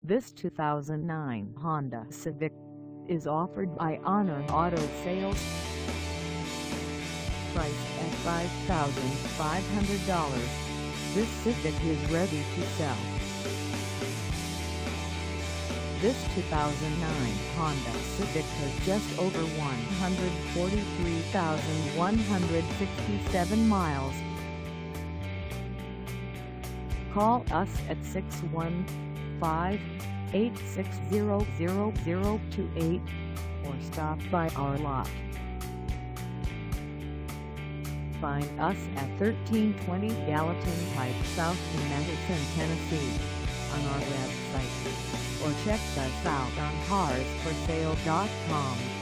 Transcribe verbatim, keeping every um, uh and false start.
This two thousand nine Honda Civic is offered by Anna Auto Sales. Priced at five thousand five hundred dollars, this Civic is ready to sell. This two thousand nine Honda Civic has just over one hundred forty-three thousand one hundred sixty-seven miles. Call us at six one five, eight six zero, zero zero two eight or stop by our lot. Find us at thirteen twenty Gallatin Pike South in Madison, Tennessee on our website, or check us out on cars for sale dot com.